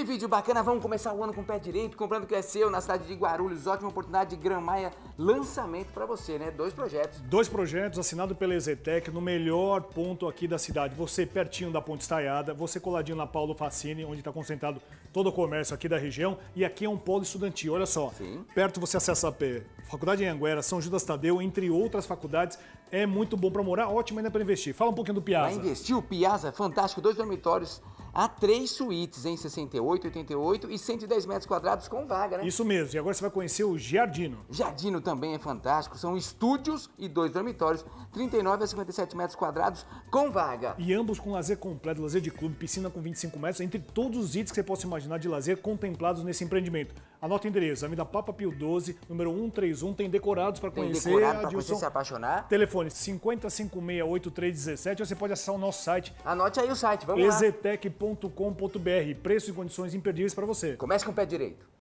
Que vídeo bacana, vamos começar o ano com o pé direito, comprando o que é seu na cidade de Guarulhos, ótima oportunidade de Grã-Maia, lançamento pra você, né? Dois projetos assinados pela EZTEC, no melhor ponto aqui da cidade. Você pertinho da Ponte Estaiada, você coladinho na Paulo Facini, onde está concentrado todo o comércio aqui da região. E aqui é um polo estudantil, olha só. Sim. Perto você acessa a Faculdade de Anhanguera, São Judas Tadeu, entre outras faculdades. É muito bom para morar, ótimo ainda para investir. Fala um pouquinho do Piazza. Vai investir, o Piazza, fantástico, 2 dormitórios, há 3 suítes em 68, 88 e 110 metros quadrados com vaga, né? Isso mesmo, e agora você vai conhecer o Giardino. Giardino também é fantástico, são estúdios e 2 dormitórios, 39 a 57 metros quadrados com vaga. E ambos com lazer completo, lazer de clube, piscina com 25 metros, entre todos os itens que você possa imaginar de lazer contemplados nesse empreendimento. Anota o endereço, Avenida Papa Pio 12, número 131, tem decorados para conhecer. Tem decorado para você se apaixonar. Telefone 50568317, você pode acessar o nosso site. Anote aí o site, vamos lá. EZTEC.com.br, preços e condições imperdíveis para você. Comece com o pé direito.